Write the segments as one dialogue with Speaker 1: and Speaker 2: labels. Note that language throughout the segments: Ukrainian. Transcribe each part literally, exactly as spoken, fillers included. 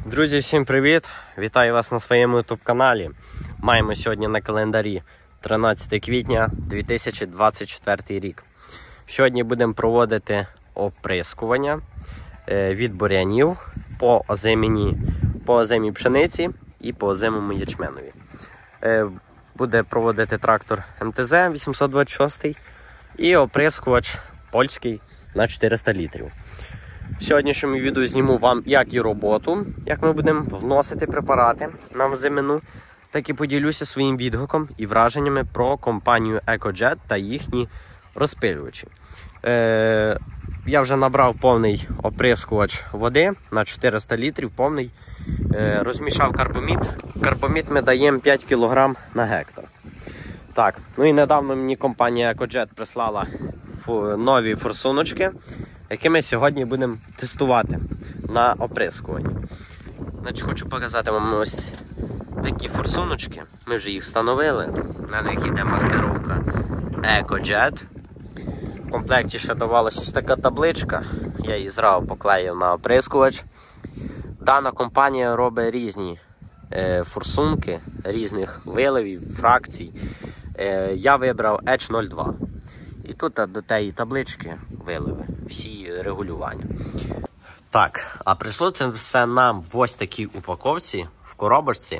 Speaker 1: Друзі, всім привіт! Вітаю вас на своєму ютуб каналі. Маємо сьогодні на календарі тринадцяте квітня дві тисячі двадцять четвертий рік. Сьогодні будемо проводити оприскування від бур'янів по озимій, по озимій пшениці і по озимому ячменові. Буде проводити трактор ем те зет вісімсот двадцять шість і оприскувач польський на чотириста літрів. В сьогоднішньому відео зніму вам як і роботу, як ми будемо вносити препарати на озимину, так і поділюся своїм відгуком і враженнями про компанію EcoJet та їхні розпилювачі. Е, я вже набрав повний оприскувач води на чотириста літрів, повний. Е, розмішав карбамід. Карбамід ми даємо п'ять кілограм на гектар. Так, ну і недавно мені компанія EcoJet прислала нові форсуночки, які ми сьогодні будемо тестувати на оприскуванні. Значить, хочу показати вам ось такі форсуночки. Ми вже їх встановили. На них йде маркировка EcoJet. В комплекті ще давалася ось така табличка. Я її зразу поклеїв на оприскувач. Дана компанія робить різні е, форсунки, різних виливів, фракцій. Е, я вибрав Ейч нуль два. І тут до тієї таблички виливи, всі регулювання. Так, а прийшло це все нам в ось такій упаковці, в коробочці.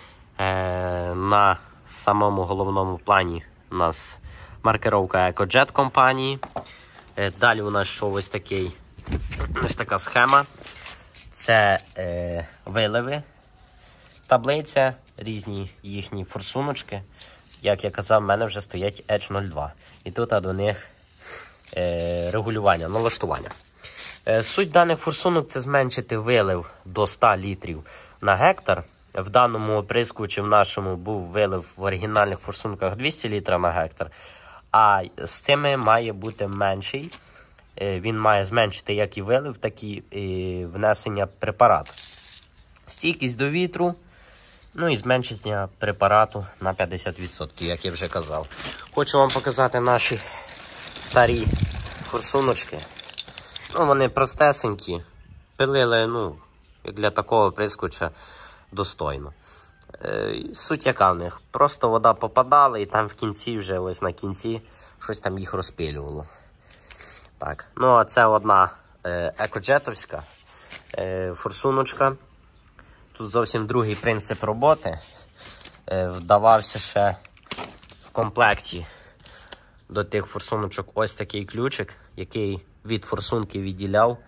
Speaker 1: Е, на самому головному плані у нас маркировка EcoJet компанії. Е, далі у нас йшов ось такий, ось така схема. Це е, виливи, таблиця, різні їхні форсуночки. Як я казав, в мене вже стоять Ейч нуль два. І тут до них е, регулювання, налаштування. Е, суть даних форсунок – це зменшити вилив до ста літрів на гектар. В даному оприскувачі в нашому був вилив в оригінальних форсунках двісті літрів на гектар. А з цими має бути менший. Е, він має зменшити як і вилив, так і е, внесення препарату. Стійкість до вітру. Ну і зменшення препарату на п'ятдесят відсотків, як я вже казав. Хочу вам показати наші старі форсуночки. Ну, вони простесенькі. Пилили, ну, як для такого оприскувача, достойно. Е, суть яка в них? Просто вода попадала і там в кінці, вже ось на кінці, щось там їх розпилювало. Так, ну а це одна е, екоджетовська е, форсуночка. Тут зовсім другий принцип роботи. Е, вдавався ще в комплекті до тих форсуночок ось такий ключик, який від форсунки відділяв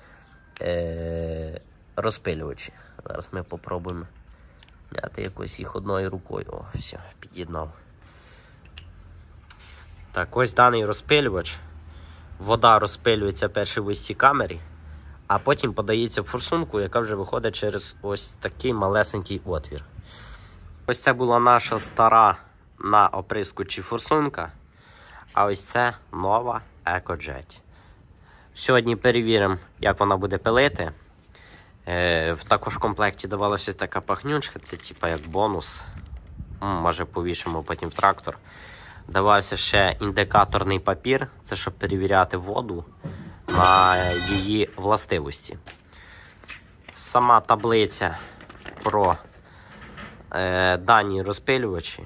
Speaker 1: е, розпилювачі. Зараз ми попробуємо зняти якось їх одною рукою. О, все, під'єднав. Так, ось даний розпилювач. Вода розпилюється перший в ось цій камері, а потім подається в форсунку, яка вже виходить через ось такий малесенький отвір. Ось це була наша стара на оприскувачі форсунка, а ось це нова EcoJet. Сьогодні перевіримо, як вона буде пилити. Е, в також комплекті давалася така пахнючка, це типа як бонус. М, може повішимо потім в трактор. Давався ще індикаторний папір, це щоб перевіряти воду на її властивості. Сама таблиця про е, дані розпилювачі.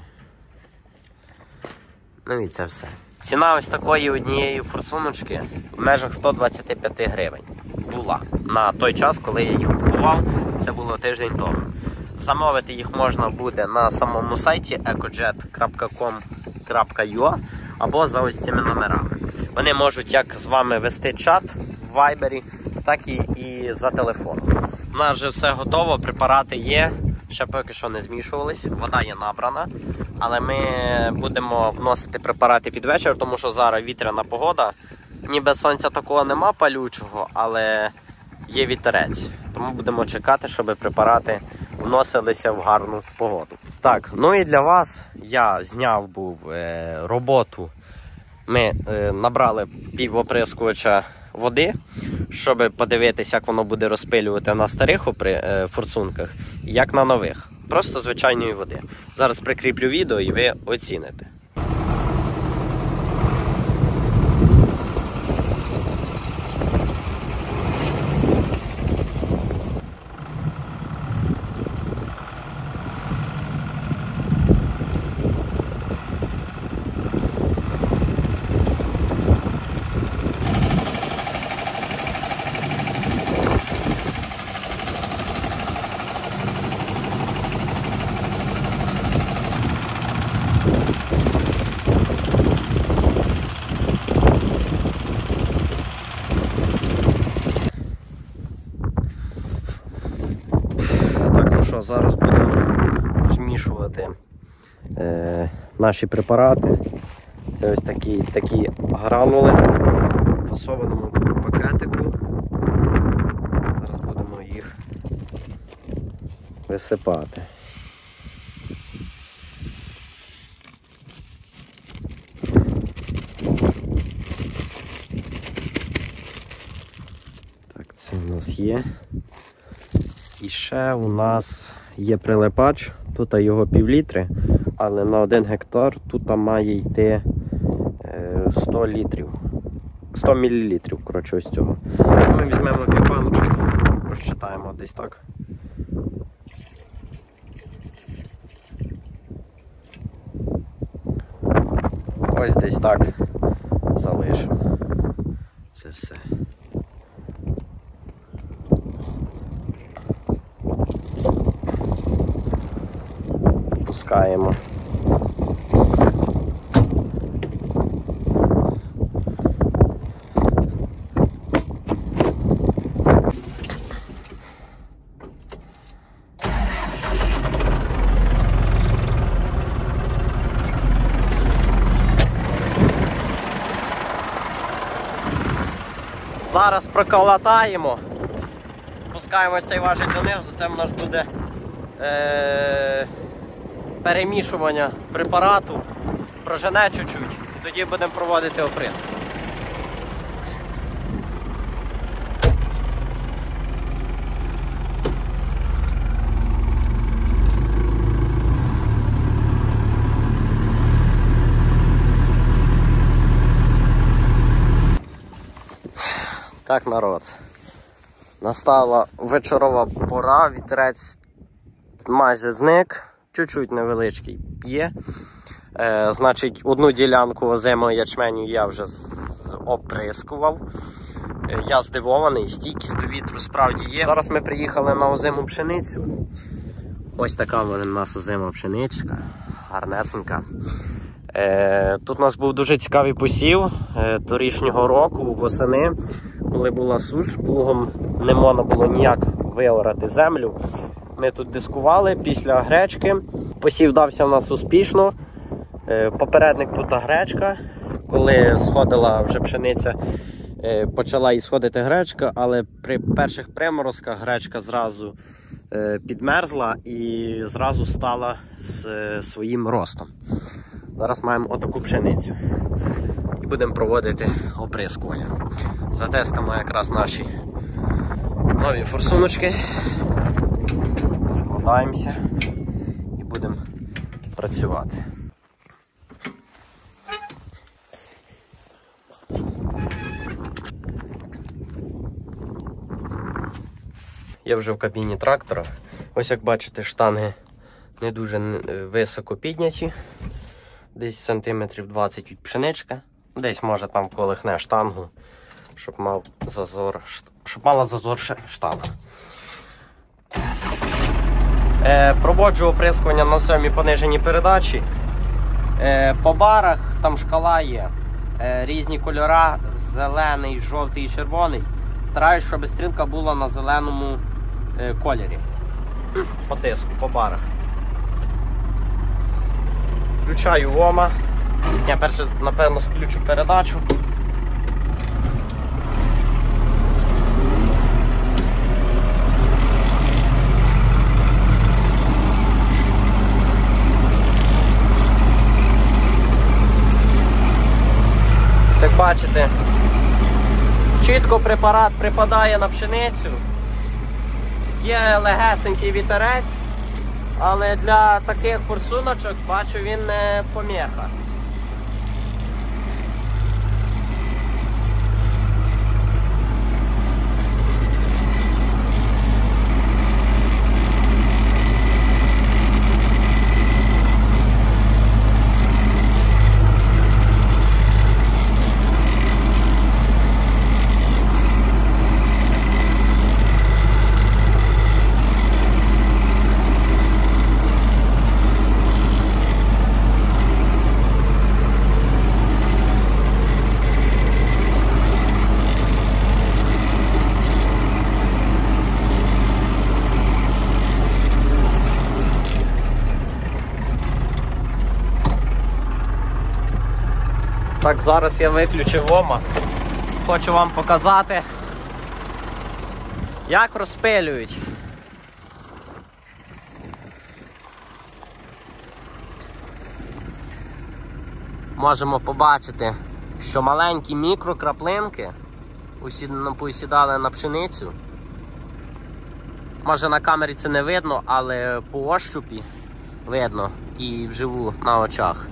Speaker 1: Ну і це все. Ціна ось такої однієї форсуночки в межах сто двадцять п'ять гривень була. На той час, коли я їх купував, це було тиждень тому. Замовити їх можна буде на самому сайті екоджет крапка ком крапка ю а або за ось цими номерами. Вони можуть як з вами вести чат в вайбері, так і, і за телефоном. У нас вже все готово, препарати є, ще поки що не змішувались, вода є набрана. Але ми будемо вносити препарати під вечір, тому що зараз вітряна погода. Ніби сонця такого нема палючого, але є вітерець. Тому будемо чекати, щоб препарати вносилися в гарну погоду. Так, ну і для вас я зняв був е, роботу. Ми е, набрали пів оприскувача води, щоб подивитися, як воно буде розпилювати на старих опри, е, форсунках, як на нових. Просто звичайної води. Зараз прикріплю відео і ви оціните. що, зараз будемо розмішувати е, наші препарати. Це ось такі, такі гранули в фасованому пакетику. Зараз будемо їх висипати. Так, це у нас є. І ще у нас є прилипач, тут його пів літри, але на один гектар тут має йти сто літрів, сто мілілітрів, коротше, ось цього. Ми візьмемо дві баночки, розчитаємо десь так. Ось десь так залишимо це все. Пускаємо. Зараз проколотаємо, пускаємо цей важіль донизу, це в нас буде е перемішування препарату, прожене чуть-чуть, тоді будемо проводити оприск. Так, народ, настала вечорова пора, вітерець майже зник, чуть-чуть невеличкий є. Е, значить, одну ділянку озимого ячменю я вже оприскував. Е, я здивований, стійкість до вітру справді є. Зараз ми приїхали на озиму пшеницю. Ось така у нас озима пшеничка, гарнесенька. Е, тут у нас був дуже цікавий посів е, торішнього року, восени, коли була суш, плугом не можна було ніяк виорати землю. Ми тут дискували після гречки. Посів дався в нас успішно. Е, попередник тут гречка. Коли сходила вже пшениця, е, почала і сходити гречка, але при перших приморозках гречка зразу е, підмерзла і зразу стала з е, своїм ростом. Зараз маємо отаку пшеницю і будемо проводити оприскування. Затестимо якраз наші нові форсуночки, складаємося і будемо працювати. Я вже в кабіні трактора. Ось як бачите, штанги не дуже високо підняті. Десь сантиметрів двадцять від пшеничка. Десь може там колихне штангу, щоб мав зазор, щоб мала зазор штанга. Е, проводжу оприскування на сьомій пониженій передачі. Е, по барах там шкала є. Е, різні кольори, зелений, жовтий і червоний. Стараюсь, щоб стрілка була на зеленому е, кольорі. По тиску, по барах. Включаю ВОМа. Я перше, напевно, включу передачу. Як бачите, чітко препарат припадає на пшеницю. Є легесенький вітерець. Але для таких форсуночок, бачу, він не поміха. Так, зараз я виключив ОМА. Хочу вам показати, як розпилюють. Можемо побачити, що маленькі мікрокраплинки посідали на пшеницю. Може на камері це не видно, але по ощупі видно і вживу на очах.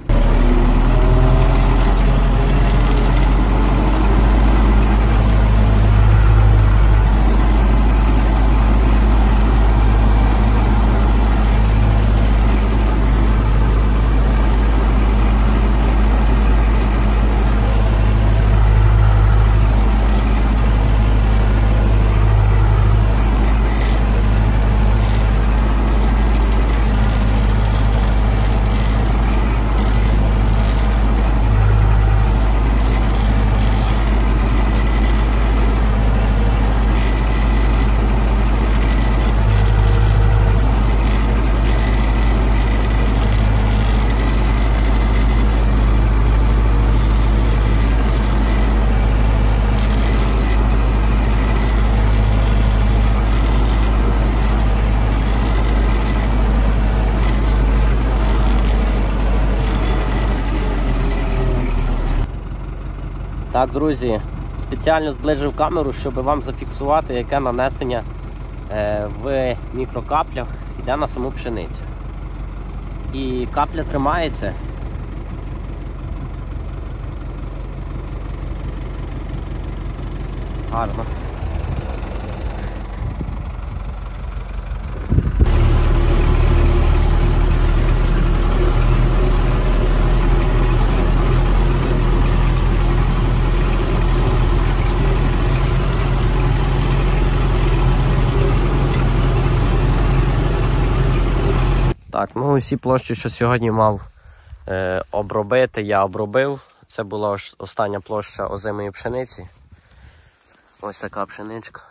Speaker 1: Так, друзі, спеціально зближив камеру, щоб вам зафіксувати, яке нанесення в мікрокаплях йде на саму пшеницю. І капля тримається. Гарно. Так, ну усі площі, що сьогодні мав е, обробити, я обробив. Це була остання площа озимої пшениці. Ось така пшеничка.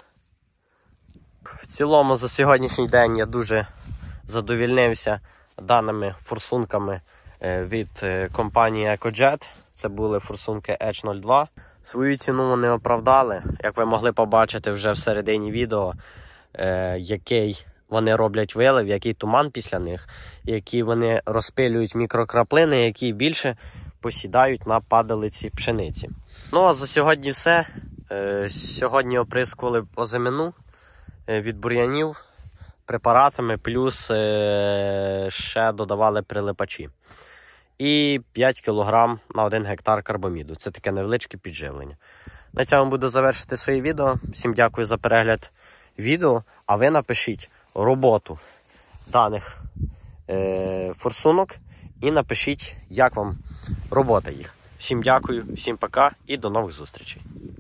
Speaker 1: В цілому за сьогоднішній день я дуже задовільнився даними форсунками е, від е, компанії EcoJet. Це були форсунки Еч нуль два. Свою ціну вони оправдали. Як ви могли побачити вже в середині відео, е, який вони роблять вилив, який туман після них, які вони розпилюють мікрокраплини, які більше посідають на падалиці пшениці. Ну а за сьогодні все. Сьогодні оприскували озимину від бур'янів препаратами, плюс ще додавали прилипачі. І п'ять кілограм на один гектар карбаміду. Це таке невеличке підживлення. На цьому буду завершити своє відео. Всім дякую за перегляд відео, а ви напишіть роботу даних е, форсунок і напишіть, як вам робота їх. Всім дякую, всім пока і до нових зустрічей.